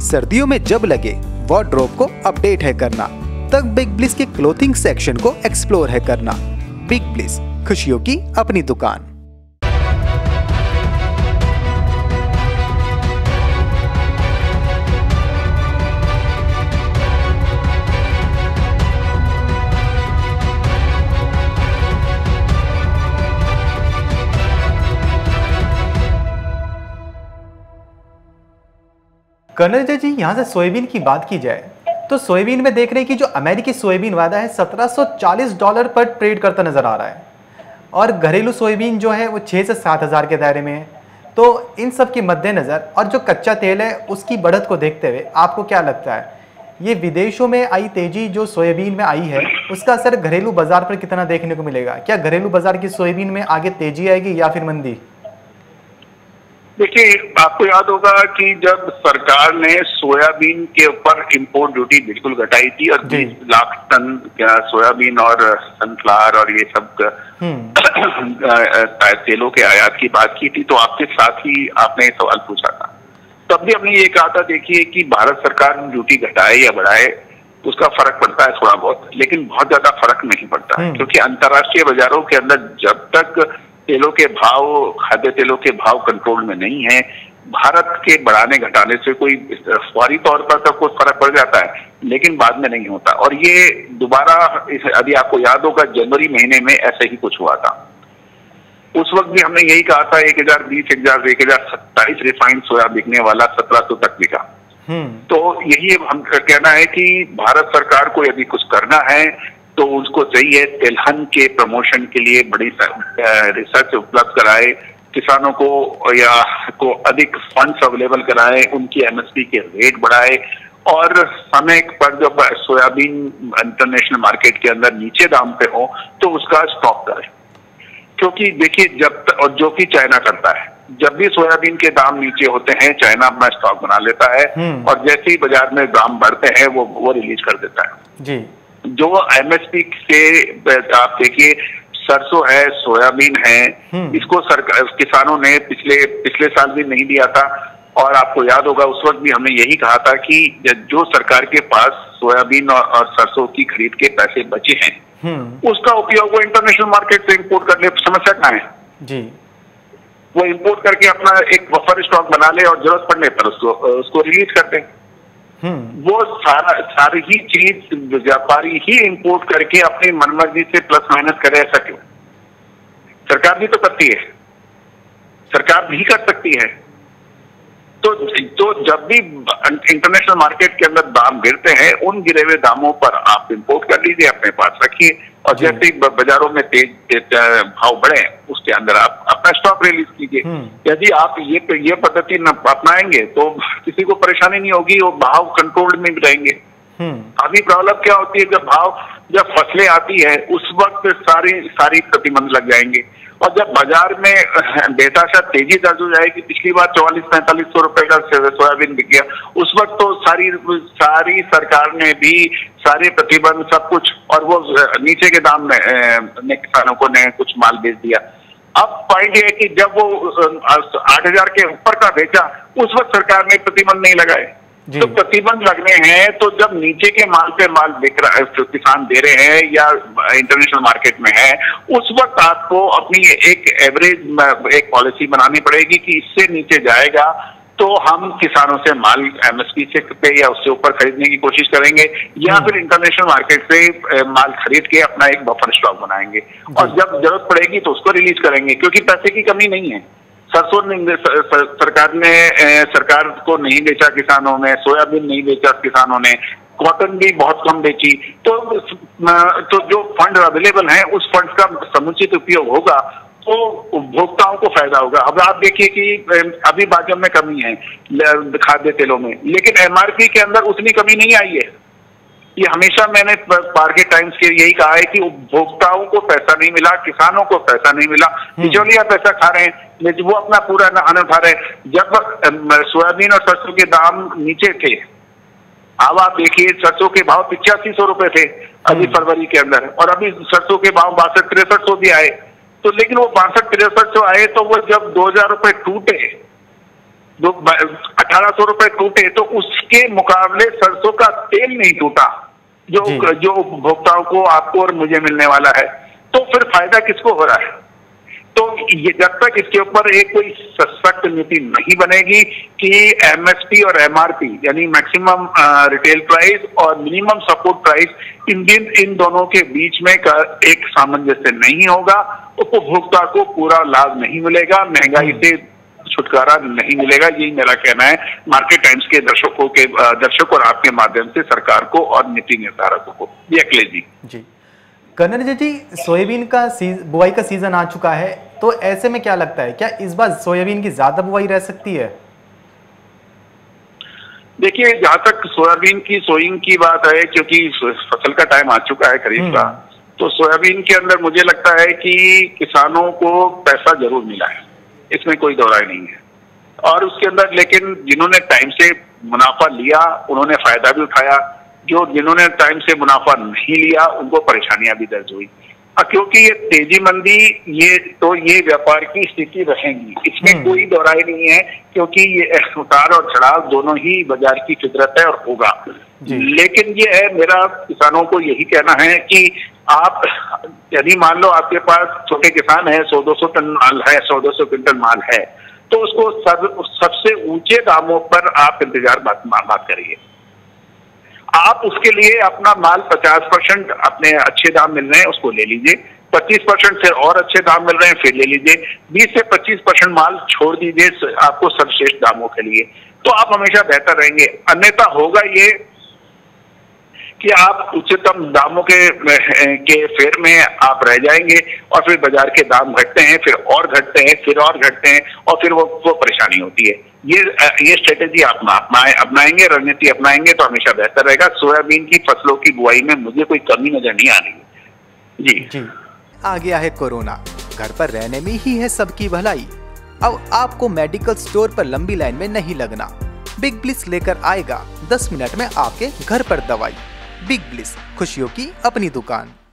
सर्दियों में जब लगे वार्डरोब को अपडेट है करना, तब बिग ब्लिस के क्लोथिंग सेक्शन को एक्सप्लोर है करना। बिग ब्लिस, खुशियों की अपनी दुकान। कर्नल जी, यहाँ से सोयाबीन की बात की जाए तो सोयाबीन में देख रहे हैं कि जो अमेरिकी सोयाबीन वादा है $1740 पर ट्रेड करता नजर आ रहा है, और घरेलू सोयाबीन जो है वो 6 से 7 हज़ार के दायरे में है। तो इन सब के मद्देनज़र और जो कच्चा तेल है उसकी बढ़त को देखते हुए आपको क्या लगता है, ये विदेशों में आई तेजी जो सोयाबीन में आई है उसका असर घरेलू बाजार पर कितना देखने को मिलेगा? क्या घरेलू बाजार की सोयाबीन में आगे तेजी आएगी या फिर मंदी? देखिए, आपको याद होगा कि जब सरकार ने सोयाबीन के ऊपर इंपोर्ट ड्यूटी बिल्कुल घटाई थी और 20 लाख टन सोयाबीन और सनफ्लावर और ये सब तेलों के आयात की बात की थी, तो आपके साथ ही आपने सवाल पूछा था। तब भी हमने ये कहा था, देखिए कि भारत सरकार ड्यूटी घटाए या बढ़ाए उसका फर्क पड़ता है थोड़ा बहुत, लेकिन बहुत ज्यादा फर्क नहीं पड़ता है, क्योंकि अंतर्राष्ट्रीय बाजारों के अंदर जब तक तेलों के भाव, खाद्य तेलों के भाव कंट्रोल में नहीं है, भारत के बढ़ाने घटाने से कोई फौरी तौर पर तो कुछ फर्क पड़ जाता है, लेकिन बाद में नहीं होता। और ये दोबारा, यदि आपको याद होगा, जनवरी महीने में ऐसे ही कुछ हुआ था। उस वक्त भी हमने यही कहा था 1027 रिफाइंड सोया बिकने वाला 1700 तक बिका। तो यही हम कहना है कि भारत सरकार को यदि कुछ करना है तो उसको चाहिए तिलहन के प्रमोशन के लिए बड़ी रिसर्च उपलब्ध कराए, किसानों को अधिक फंड्स अवेलेबल कराए, उनकी एमएसपी के रेट बढ़ाए, और समय पर जब सोयाबीन इंटरनेशनल मार्केट के अंदर नीचे दाम पे हो तो उसका स्टॉक करे। क्योंकि देखिए, और जो कि चाइना करता है, जब भी सोयाबीन के दाम नीचे होते हैं चाइना अपना स्टॉक बना लेता है और जैसे ही बाजार में दाम बढ़ते हैं वो रिलीज कर देता है जी। जो एमएसपी से आप देखिए, सरसों है, सोयाबीन है, इसको सरकार, किसानों ने पिछले साल भी नहीं दिया था। और आपको याद होगा उस वक्त भी हमने यही कहा था कि जो सरकार के पास सोयाबीन और सरसों की खरीद के पैसे बचे हैं उसका उपयोग वो इंटरनेशनल मार्केट से इंपोर्ट कर ले। समस्या कहाँ है जी? वो इंपोर्ट करके अपना एक बफर स्टॉक बना ले और जरूरत पड़ने पर उसको रिलीज कर दे। वो सारी ही चीज व्यापारी ही इंपोर्ट करके अपनी मनमर्जी से प्लस माइनस करे, ऐसा क्यों? सरकार भी तो करती है, सरकार भी कर सकती है। तो जब भी इंटरनेशनल मार्केट के अंदर दाम गिरते हैं, उन गिरे हुए दामों पर आप इंपोर्ट कर लीजिए, अपने पास रखिए, और जैसे ही बाजारों में तेज भाव बढ़े उसके अंदर आप अपना स्टॉक रिलीज कीजिए। यदि आप ये पद्धति न अपनाएंगे तो किसी को परेशानी नहीं होगी, वो भाव कंट्रोल में भी रहेंगे। अभी प्रॉब्लम क्या होती है, जब फसलें आती है उस वक्त सारी प्रतिबंध लग जाएंगे, और जब बाजार में बेताशा तेजी दर्ज हो जाएगी, पिछली बार 44-45 रुपए का सोयाबीन बिक गया, उस वक्त तो सारी सरकार ने भी सारे प्रतिबंध सब कुछ, और वो नीचे के दाम में किसानों को ने कुछ माल बेच दिया। अब पॉइंट ये कि जब वो 8,000 के ऊपर का बेचा, उस वक्त सरकार ने प्रतिबंध नहीं लगाए। तो प्रतिबंध लगने हैं तो जब नीचे के माल पे माल बिक रहा है, किसान दे रहे हैं या इंटरनेशनल मार्केट में है, उस वक्त आपको अपनी एक एवरेज एक पॉलिसी बनानी पड़ेगी कि इससे नीचे जाएगा तो हम किसानों से माल एमएसपी से पे या उससे ऊपर खरीदने की कोशिश करेंगे, या फिर इंटरनेशनल मार्केट से माल खरीद के अपना एक बफर स्टॉक बनाएंगे, और जब जरूरत पड़ेगी तो उसको रिलीज करेंगे, क्योंकि पैसे की कमी नहीं है। सरसों सरकार को नहीं बेचा किसानों ने, सोयाबीन नहीं बेचा किसानों ने, कॉटन भी बहुत कम बेची। तो जो फंड अवेलेबल हैं उस फंड का समुचित उपयोग होगा तो उपभोक्ताओं को फायदा होगा। अब आप देखिए कि अभी बाजार में कमी है खाद्य तेलों में, लेकिन एमआरपी के अंदर उतनी कमी नहीं आई है। ये हमेशा मैंने मार्केट टाइम्स के यही कहा है कि उपभोक्ताओं को पैसा नहीं मिला, किसानों को पैसा नहीं मिला, बिचौलिया पैसा खा रहे हैं, लेकिन वो अपना पूरा आनंद उठा रहे हैं। जब सोयाबीन और सरसों के दाम नीचे थे, अब आप देखिए सरसों के भाव 8500 रुपए थे अभी फरवरी के अंदर, और अभी सरसों के भाव 62-63 भी आए। तो लेकिन वो 62-63 आए तो वो जब 2000 रुपए टूटे जो 1800 रुपए टूटे तो उसके मुकाबले सरसों का तेल नहीं टूटा जो उपभोक्ताओं को, आपको और मुझे मिलने वाला है। तो फिर फायदा किसको हो रहा है? तो ये जब तक इसके ऊपर एक कोई सशक्त नीति नहीं बनेगी कि एमएसपी और एमआरपी यानी मैक्सिमम रिटेल प्राइस और मिनिमम सपोर्ट प्राइस इन दोनों के बीच में एक सामंजस्य नहीं होगा, उपभोक्ता को पूरा लाभ नहीं मिलेगा, महंगाई से छुटकारा नहीं मिलेगा। यही मेरा कहना है मार्केट टाइम्स के दर्शक और आपके माध्यम से सरकार को और नीति निर्धारकों को। ये अखिलेश जी। कर्नल जी, सोयाबीन का बुआई का सीजन आ चुका है, तो ऐसे में क्या लगता है, क्या इस बार सोयाबीन की ज्यादा बुआई रह सकती है? देखिए, जहां तक सोयाबीन की सोइंग की बात है, क्योंकि फसल का टाइम आ चुका है खरीफ का, तो सोयाबीन के अंदर मुझे लगता है कि किसानों को पैसा जरूर मिला है, इसमें कोई दो राय नहीं है। और उसके अंदर लेकिन जिन्होंने टाइम से मुनाफा लिया उन्होंने फायदा भी उठाया, जिन्होंने टाइम से मुनाफा नहीं लिया उनको परेशानियां भी दर्ज हुई। क्योंकि ये तेजी मंदी ये व्यापार की स्थिति रहेगी, इसमें कोई दो राय नहीं है, क्योंकि ये उतार और चढ़ाव दोनों ही बाजार की फितरत है और होगा। लेकिन ये है, मेरा किसानों को यही कहना है कि आप यदि मान लो आपके पास छोटे किसान है, 100-200 टन माल है, 100-200 क्विंटल माल है, तो उसको सबसे ऊंचे दामों पर आप इंतजार मत करिए। आप उसके लिए अपना माल 50% अपने अच्छे दाम मिल रहे हैं उसको ले लीजिए, 25% से और अच्छे दाम मिल रहे हैं फिर ले लीजिए, 20 से 25% माल छोड़ दीजिए आपको सर्वश्रेष्ठ दामों के लिए, तो आप हमेशा बेहतर रहेंगे। अन्यथा होगा ये कि आप उच्चतम दामों के फेर में आप रह जाएंगे और फिर बाजार के दाम घटते हैं, फिर और घटते हैं, फिर और घटते हैं और फिर वो परेशानी होती है। ये स्ट्रेटेजी आप अपनाएंगे, रणनीति अपनाएंगे तो हमेशा बेहतर रहेगा। सोयाबीन की फसलों की बुआई में मुझे कोई कमी नजर नहीं आ रही जी। आ गया है कोरोना, घर पर रहने में ही है सबकी भलाई। अब आपको मेडिकल स्टोर पर लंबी लाइन में नहीं लगना, बिग ब्लिस लेकर आएगा 10 मिनट में आपके घर पर दवाई। बिग ब्लिस, खुशियों की अपनी दुकान।